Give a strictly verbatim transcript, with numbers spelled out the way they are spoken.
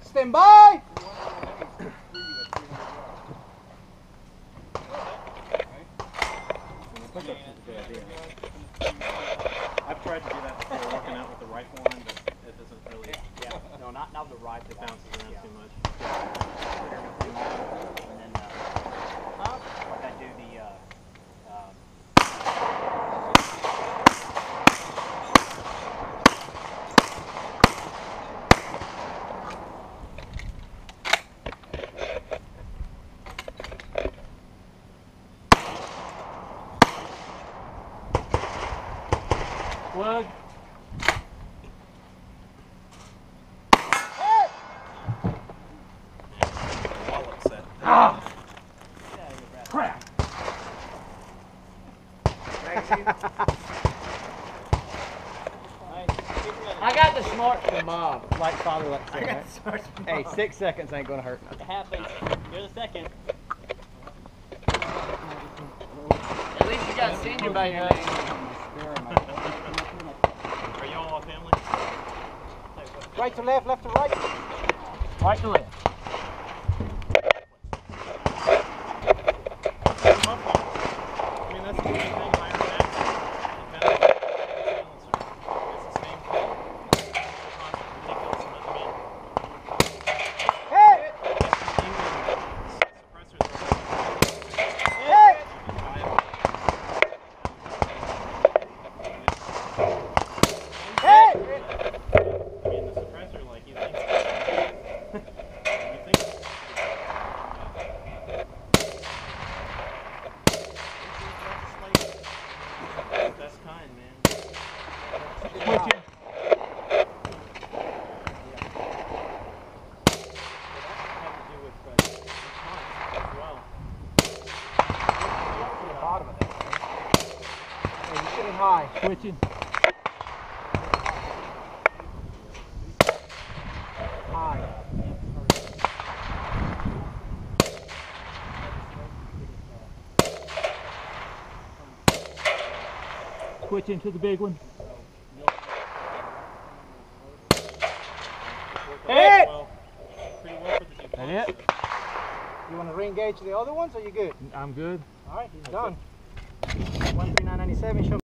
Stand by! I've tried to do that before, working out with the rifle one, but it doesn't really. Yeah, no, not now the rifle. It bounces around yeah. too much. And then, uh, like I do the, uh, uh, Plug. Ah! Crap! I got the smarts from Mom, like father like I said. got Right? the smarts from Hey, Mom. six seconds ain't gonna hurt nothing. It happens. Here's a second. At least you got senior by your name. Are you all a family? Right to left, left to right. Right to left. I mean, that's the only thing higher than that. It's the same thing. Ridiculous amount. I mean, Hey! suppressors are. Hey! Hey! I mean, the suppressor, like, you think. You think. Best kind, man. Switching. Bottom of that. Hey, you're sitting high. Switching. High. Switching to the big one. Hey! Well, pretty well for the deep That ones. it? You want to re-engage the other ones, or you good? I'm good. All right, he's done. one three nine ninety-seven. Show